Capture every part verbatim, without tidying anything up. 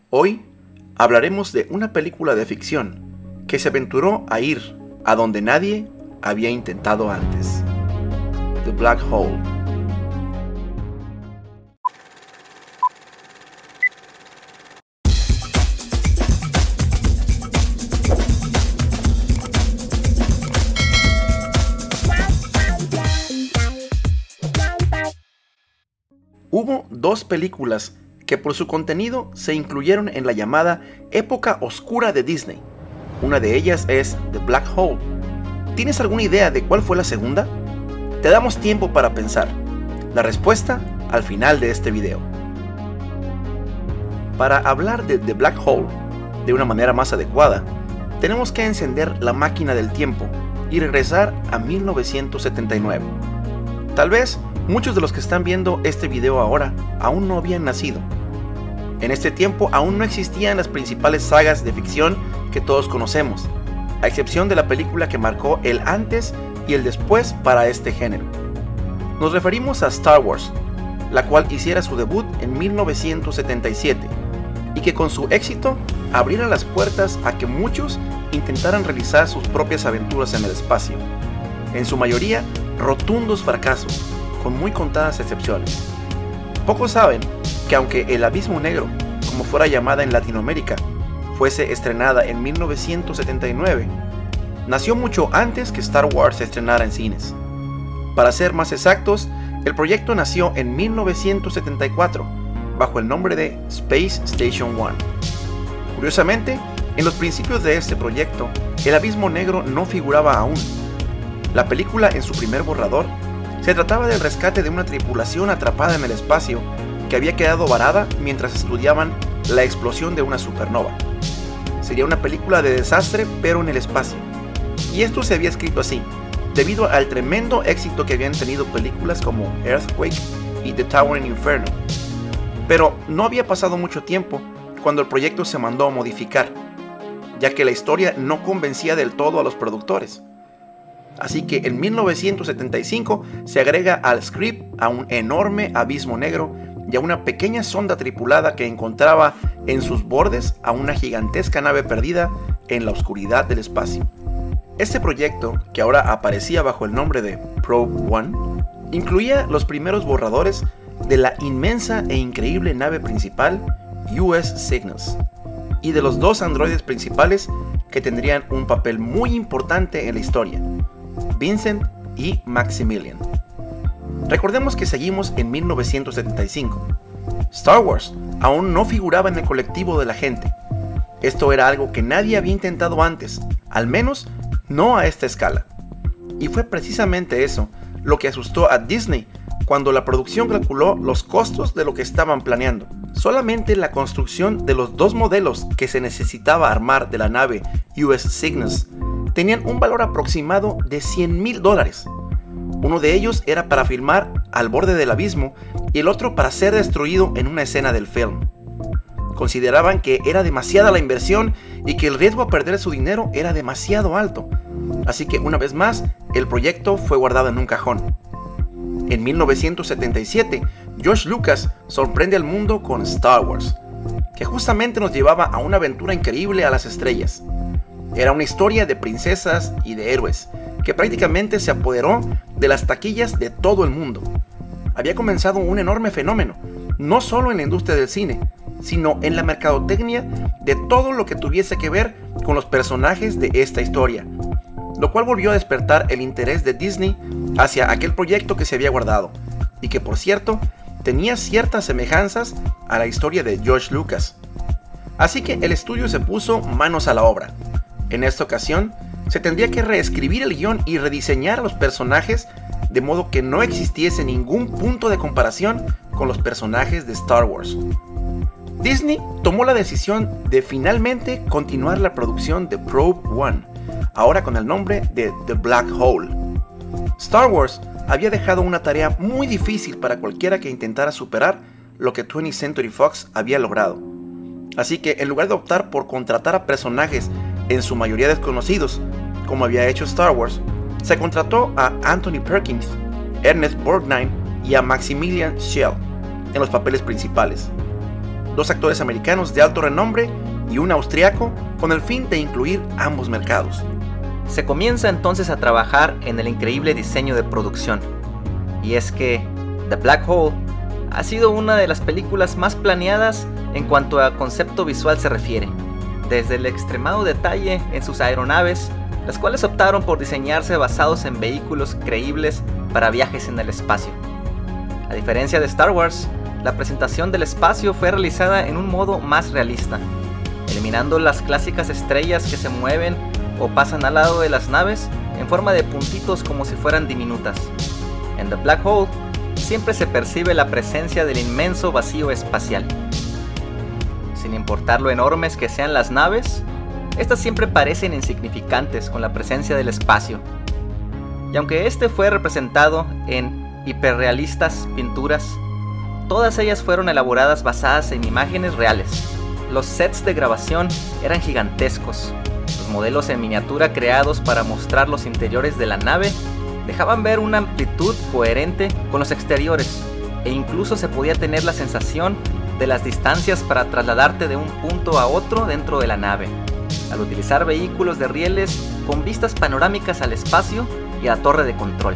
Hoy hablaremos de una película de ficción que se aventuró a ir a donde nadie había intentado antes. The Black Hole. Hubo dos películas que por su contenido se incluyeron en la llamada época oscura de Disney. Una de ellas es The Black Hole. ¿Tienes alguna idea de cuál fue la segunda? Te damos tiempo para pensar. La respuesta al final de este video. Para hablar de The Black Hole de una manera más adecuada, tenemos que encender la máquina del tiempo y regresar a mil novecientos setenta y nueve. Tal vez muchos de los que están viendo este video ahora aún no habían nacido. En este tiempo aún no existían las principales sagas de ficción que todos conocemos, a excepción de la película que marcó el antes y el después para este género. Nos referimos a Star Wars, la cual hiciera su debut en mil novecientos setenta y siete y que con su éxito abriera las puertas a que muchos intentaran realizar sus propias aventuras en el espacio, en su mayoría rotundos fracasos, con muy contadas excepciones. Pocos saben que aunque El Abismo Negro, como fuera llamada en Latinoamérica, fuese estrenada en mil novecientos setenta y nueve, nació mucho antes que Star Wars se estrenara en cines. Para ser más exactos, el proyecto nació en mil novecientos setenta y cuatro, bajo el nombre de Space Station One. Curiosamente, en los principios de este proyecto, El Abismo Negro no figuraba aún. La película en su primer borrador se trataba del rescate de una tripulación atrapada en el espacio que había quedado varada mientras estudiaban la explosión de una supernova. Sería una película de desastre pero en el espacio. Y esto se había escrito así, debido al tremendo éxito que habían tenido películas como Earthquake y The Towering Inferno. Pero no había pasado mucho tiempo cuando el proyecto se mandó a modificar, ya que la historia no convencía del todo a los productores. Así que en mil novecientos setenta y cinco se agrega al script a un enorme abismo negro y a una pequeña sonda tripulada que encontraba en sus bordes a una gigantesca nave perdida en la oscuridad del espacio. Este proyecto, que ahora aparecía bajo el nombre de Probe One, incluía los primeros borradores de la inmensa e increíble nave principal U S Cygnus y de los dos androides principales que tendrían un papel muy importante en la historia, Vincent y Maximilian. Recordemos que seguimos en mil novecientos setenta y cinco. Star Wars aún no figuraba en el colectivo de la gente. Esto era algo que nadie había intentado antes, al menos no a esta escala. Y fue precisamente eso lo que asustó a Disney cuando la producción calculó los costos de lo que estaban planeando. Solamente la construcción de los dos modelos que se necesitaba armar de la nave U S Cygnus tenían un valor aproximado de cien mil dólares. Uno de ellos era para filmar al borde del abismo y el otro para ser destruido en una escena del film. Consideraban que era demasiada la inversión y que el riesgo a perder su dinero era demasiado alto. Así que una vez más, el proyecto fue guardado en un cajón. En mil novecientos setenta y siete, George Lucas sorprende al mundo con Star Wars, que justamente nos llevaba a una aventura increíble a las estrellas. Era una historia de princesas y de héroes, que prácticamente se apoderó de las taquillas de todo el mundo. Había comenzado un enorme fenómeno, no solo en la industria del cine, sino en la mercadotecnia de todo lo que tuviese que ver con los personajes de esta historia, lo cual volvió a despertar el interés de Disney hacia aquel proyecto que se había guardado, y que por cierto, tenía ciertas semejanzas a la historia de George Lucas. Así que el estudio se puso manos a la obra. En esta ocasión, se tendría que reescribir el guión y rediseñar a los personajes de modo que no existiese ningún punto de comparación con los personajes de Star Wars. Disney tomó la decisión de finalmente continuar la producción de Probe One, ahora con el nombre de The Black Hole. Star Wars había dejado una tarea muy difícil para cualquiera que intentara superar lo que twentieth Century Fox había logrado. Así que en lugar de optar por contratar a personajes en su mayoría desconocidos, como había hecho Star Wars, se contrató a Anthony Perkins, Ernest Borgnine y a Maximilian Schell en los papeles principales. dos actores americanos de alto renombre y un austriaco, con el fin de incluir ambos mercados. Se comienza entonces a trabajar en el increíble diseño de producción. Y es que The Black Hole ha sido una de las películas más planeadas en cuanto a concepto visual se refiere, desde el extremado detalle en sus aeronaves, las cuales optaron por diseñarse basados en vehículos creíbles para viajes en el espacio. A diferencia de Star Wars, la presentación del espacio fue realizada en un modo más realista, eliminando las clásicas estrellas que se mueven o pasan al lado de las naves en forma de puntitos como si fueran diminutas. En The Black Hole siempre se percibe la presencia del inmenso vacío espacial. Sin importar lo enormes que sean las naves, estas siempre parecen insignificantes con la presencia del espacio. Y aunque este fue representado en hiperrealistas pinturas, todas ellas fueron elaboradas basadas en imágenes reales. Los sets de grabación eran gigantescos. Los modelos en miniatura creados para mostrar los interiores de la nave dejaban ver una amplitud coherente con los exteriores, e incluso se podía tener la sensación de las distancias para trasladarte de un punto a otro dentro de la nave, al utilizar vehículos de rieles con vistas panorámicas al espacio y a la torre de control.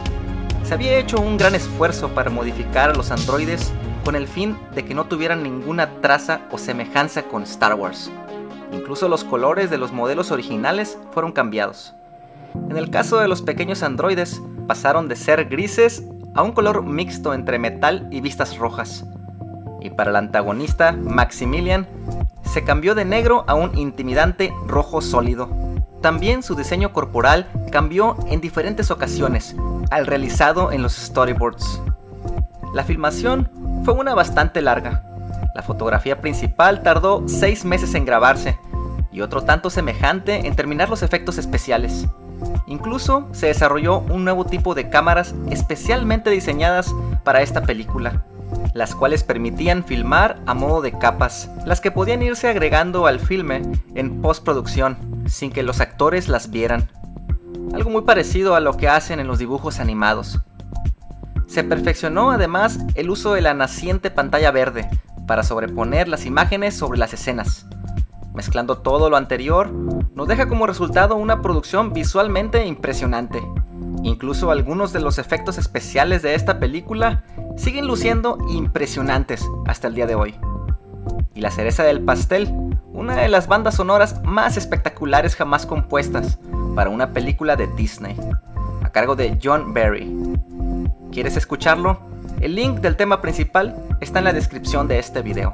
Se había hecho un gran esfuerzo para modificar a los androides con el fin de que no tuvieran ninguna traza o semejanza con Star Wars. Incluso los colores de los modelos originales fueron cambiados. En el caso de los pequeños androides, pasaron de ser grises a un color mixto entre metal y vistas rojas. Y para el antagonista, Maximilian, se cambió de negro a un intimidante rojo sólido. También su diseño corporal cambió en diferentes ocasiones, al realizado en los storyboards. La filmación fue una bastante larga. La fotografía principal tardó seis meses en grabarse, y otro tanto semejante en terminar los efectos especiales. Incluso se desarrolló un nuevo tipo de cámaras especialmente diseñadas para esta película, las cuales permitían filmar a modo de capas, las que podían irse agregando al filme en postproducción sin que los actores las vieran. Algo muy parecido a lo que hacen en los dibujos animados. Se perfeccionó además el uso de la naciente pantalla verde para sobreponer las imágenes sobre las escenas. Mezclando todo lo anterior, nos deja como resultado una producción visualmente impresionante. Incluso algunos de los efectos especiales de esta película siguen luciendo impresionantes hasta el día de hoy. Y la cereza del pastel, una de las bandas sonoras más espectaculares jamás compuestas para una película de Disney, a cargo de John Barry. ¿Quieres escucharlo? El link del tema principal está en la descripción de este video.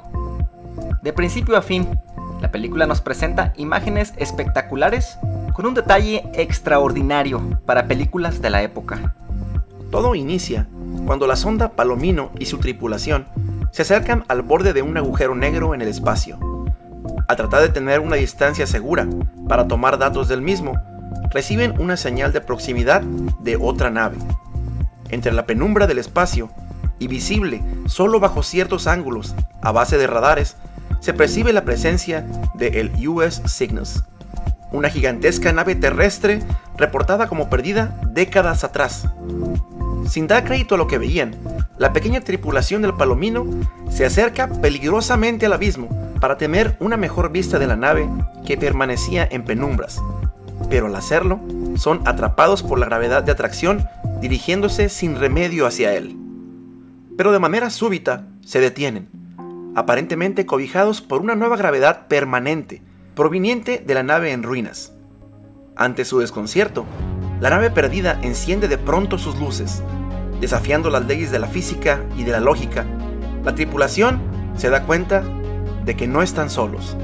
De principio a fin, la película nos presenta imágenes espectaculares con un detalle extraordinario para películas de la época. Todo inicia cuando la sonda Palomino y su tripulación se acercan al borde de un agujero negro en el espacio. Al tratar de tener una distancia segura para tomar datos del mismo, reciben una señal de proximidad de otra nave. Entre la penumbra del espacio y visible solo bajo ciertos ángulos a base de radares, se percibe la presencia del U S Cygnus, una gigantesca nave terrestre reportada como perdida décadas atrás. Sin dar crédito a lo que veían, la pequeña tripulación del Palomino se acerca peligrosamente al abismo para tener una mejor vista de la nave que permanecía en penumbras, pero al hacerlo, son atrapados por la gravedad de atracción dirigiéndose sin remedio hacia él. Pero de manera súbita se detienen, aparentemente cobijados por una nueva gravedad permanente, proveniente de la nave en ruinas. Ante su desconcierto, la nave perdida enciende de pronto sus luces, desafiando las leyes de la física y de la lógica. La tripulación se da cuenta de que no están solos.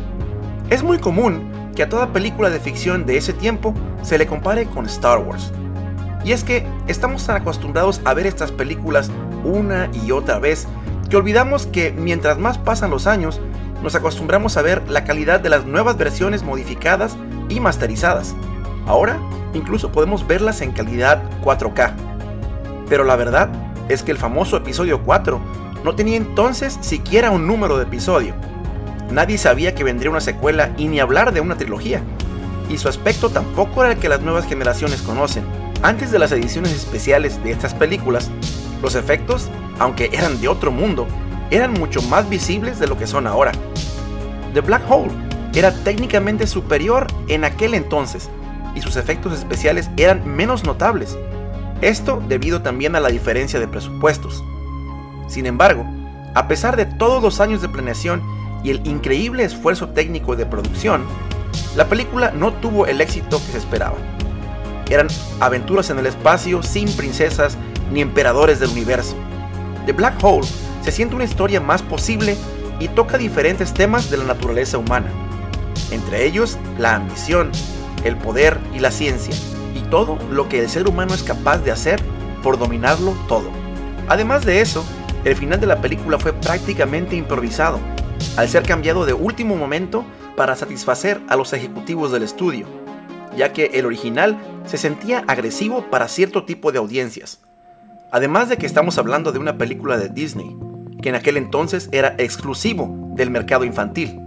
Es muy común que a toda película de ficción de ese tiempo se le compare con Star Wars. Y es que estamos tan acostumbrados a ver estas películas una y otra vez que olvidamos que mientras más pasan los años, nos acostumbramos a ver la calidad de las nuevas versiones modificadas y masterizadas. Ahora, incluso podemos verlas en calidad cuatro K. Pero la verdad es que el famoso episodio cuatro no tenía entonces siquiera un número de episodio. Nadie sabía que vendría una secuela y ni hablar de una trilogía. Y su aspecto tampoco era el que las nuevas generaciones conocen. Antes de las ediciones especiales de estas películas, los efectos, aunque eran de otro mundo, eran mucho más visibles de lo que son ahora. The Black Hole era técnicamente superior en aquel entonces y sus efectos especiales eran menos notables. Esto debido también a la diferencia de presupuestos. Sin embargo, a pesar de todos los años de planeación y el increíble esfuerzo técnico de producción, la película no tuvo el éxito que se esperaba. Eran aventuras en el espacio sin princesas ni emperadores del universo. The Black Hole se siente una historia más posible y toca diferentes temas de la naturaleza humana, entre ellos la ambición, el poder y la ciencia, y todo lo que el ser humano es capaz de hacer por dominarlo todo. Además de eso, el final de la película fue prácticamente improvisado, al ser cambiado de último momento para satisfacer a los ejecutivos del estudio, ya que el original se sentía agresivo para cierto tipo de audiencias. Además de que estamos hablando de una película de Disney, que en aquel entonces era exclusivo del mercado infantil.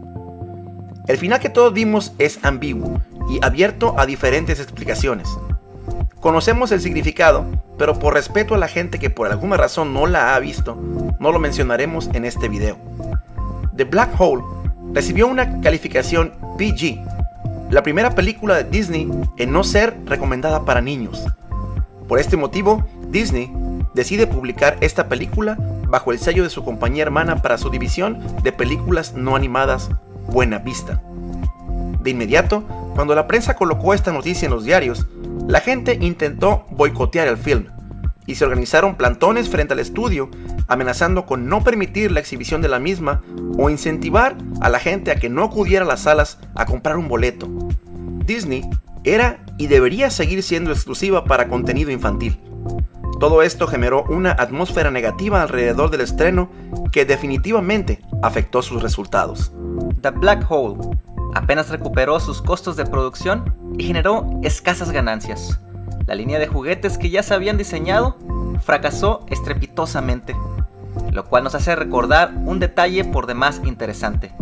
El final que todos vimos es ambiguo y abierto a diferentes explicaciones. Conocemos el significado, pero por respeto a la gente que por alguna razón no la ha visto, no lo mencionaremos en este video. The Black Hole recibió una calificación P G, la primera película de Disney en no ser recomendada para niños. Por este motivo, Disney decide publicar esta película bajo el sello de su compañía hermana para su división de películas no animadas, Buena Vista. De inmediato, cuando la prensa colocó esta noticia en los diarios, la gente intentó boicotear el film y se organizaron plantones frente al estudio, amenazando con no permitir la exhibición de la misma o incentivar a la gente a que no acudiera a las salas a comprar un boleto. Disney era y debería seguir siendo exclusiva para contenido infantil. Todo esto generó una atmósfera negativa alrededor del estreno que definitivamente afectó sus resultados. The Black Hole apenas recuperó sus costos de producción y generó escasas ganancias. La línea de juguetes que ya se habían diseñado fracasó estrepitosamente, lo cual nos hace recordar un detalle por demás interesante.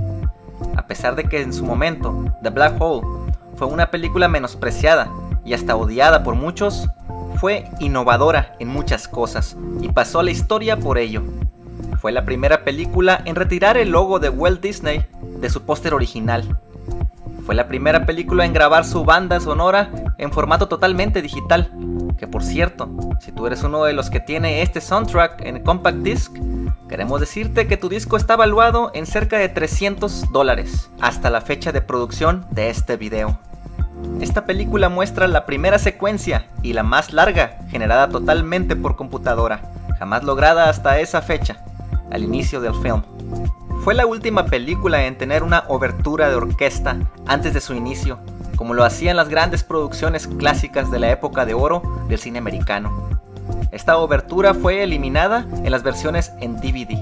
A pesar de que en su momento The Black Hole fue una película menospreciada y hasta odiada por muchos, fue innovadora en muchas cosas y pasó a la historia por ello. Fue la primera película en retirar el logo de Walt Disney de su póster original. Fue la primera película en grabar su banda sonora en formato totalmente digital, que por cierto, si tú eres uno de los que tiene este soundtrack en Compact Disc, queremos decirte que tu disco está valuado en cerca de trescientos dólares hasta la fecha de producción de este video. Esta película muestra la primera secuencia y la más larga generada totalmente por computadora, jamás lograda hasta esa fecha, al inicio del film. Fue la última película en tener una obertura de orquesta antes de su inicio, como lo hacían las grandes producciones clásicas de la época de oro del cine americano. Esta obertura fue eliminada en las versiones en D V D.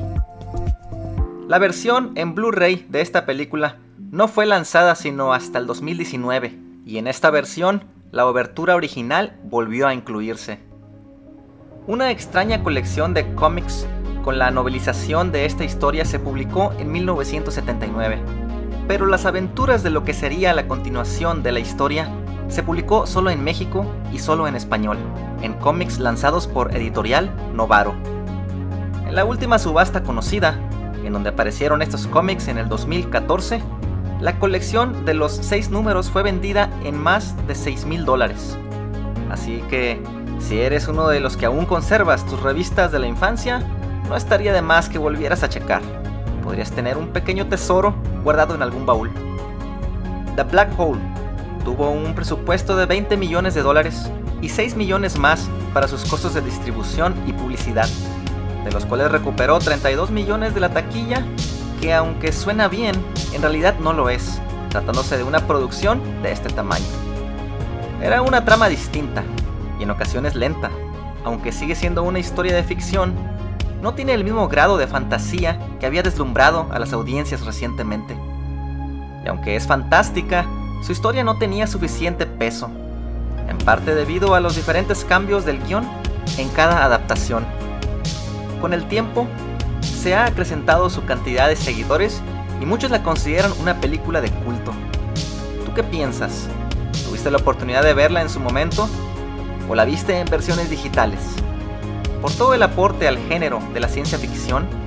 La versión en Blu-ray de esta película no fue lanzada sino hasta el dos mil diecinueve, y en esta versión la obertura original volvió a incluirse. Una extraña colección de cómics con la novelización de esta historia se publicó en mil novecientos setenta y nueve, pero las aventuras de lo que sería la continuación de la historia se publicó solo en México y solo en español, en cómics lanzados por Editorial Novaro. En la última subasta conocida, en donde aparecieron estos cómics en el dos mil catorce, la colección de los seis números fue vendida en más de seis mil dólares. Así que, si eres uno de los que aún conservas tus revistas de la infancia, no estaría de más que volvieras a checar. Podrías tener un pequeño tesoro guardado en algún baúl. The Black Hole tuvo un presupuesto de veinte millones de dólares y seis millones más para sus costos de distribución y publicidad, de los cuales recuperó treinta y dos millones de la taquilla, que aunque suena bien, en realidad no lo es, tratándose de una producción de este tamaño. Era una trama distinta y en ocasiones lenta, aunque sigue siendo una historia de ficción. No tiene el mismo grado de fantasía que había deslumbrado a las audiencias recientemente. Y aunque es fantástica, su historia no tenía suficiente peso, en parte debido a los diferentes cambios del guión en cada adaptación. Con el tiempo, se ha acrecentado su cantidad de seguidores y muchos la consideran una película de culto. ¿Tú qué piensas? ¿Tuviste la oportunidad de verla en su momento? ¿O la viste en versiones digitales? Por todo el aporte al género de la ciencia ficción,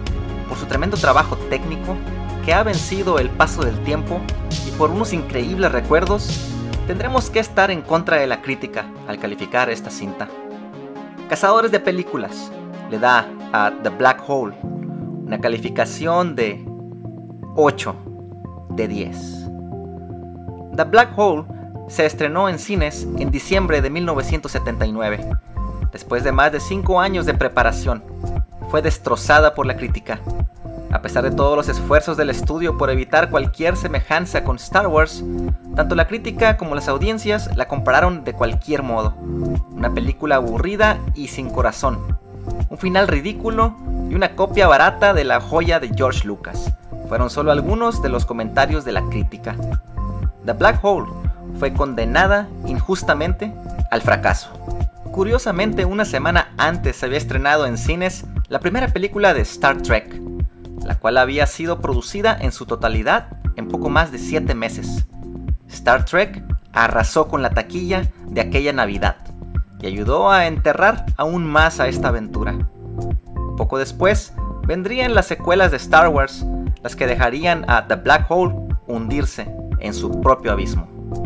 por su tremendo trabajo técnico que ha vencido el paso del tiempo y por unos increíbles recuerdos, tendremos que estar en contra de la crítica al calificar esta cinta. Cazadores de Películas le da a The Black Hole una calificación de ocho de diez. The Black Hole se estrenó en cines en diciembre de mil novecientos setenta y nueve. Después de más de cinco años de preparación, fue destrozada por la crítica. A pesar de todos los esfuerzos del estudio por evitar cualquier semejanza con Star Wars, tanto la crítica como las audiencias la compararon de cualquier modo. Una película aburrida y sin corazón, un final ridículo y una copia barata de la joya de George Lucas. Fueron solo algunos de los comentarios de la crítica. The Black Hole fue condenada injustamente al fracaso. Curiosamente, una semana antes se había estrenado en cines la primera película de Star Trek, la cual había sido producida en su totalidad en poco más de siete meses. Star Trek arrasó con la taquilla de aquella Navidad y ayudó a enterrar aún más a esta aventura. Poco después vendrían las secuelas de Star Wars, las que dejarían a The Black Hole hundirse en su propio abismo.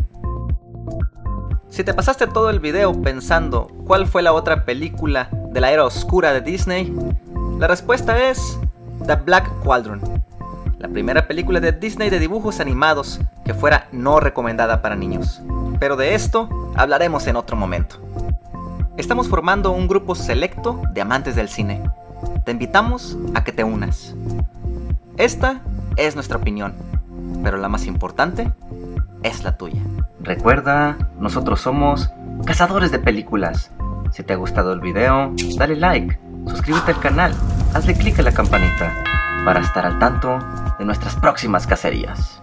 Si te pasaste todo el video pensando cuál fue la otra película de la era oscura de Disney, la respuesta es The Black Cauldron, la primera película de Disney de dibujos animados que fuera no recomendada para niños. Pero de esto hablaremos en otro momento. Estamos formando un grupo selecto de amantes del cine. Te invitamos a que te unas. Esta es nuestra opinión, pero la más importante es la tuya. Recuerda, nosotros somos Cazadores de Películas. Si te ha gustado el video, dale like, suscríbete al canal, hazle clic a la campanita para estar al tanto de nuestras próximas cacerías.